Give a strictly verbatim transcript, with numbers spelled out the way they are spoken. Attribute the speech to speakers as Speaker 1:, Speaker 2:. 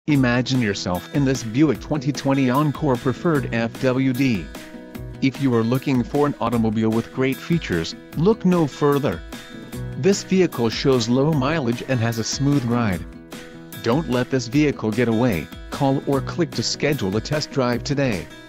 Speaker 1: Imagine yourself in this Buick twenty twenty Encore Preferred F W D. If you are looking for an automobile with great features, look no further. This vehicle shows low mileage and has a smooth ride. Don't let this vehicle get away. Call or click to schedule a test drive today.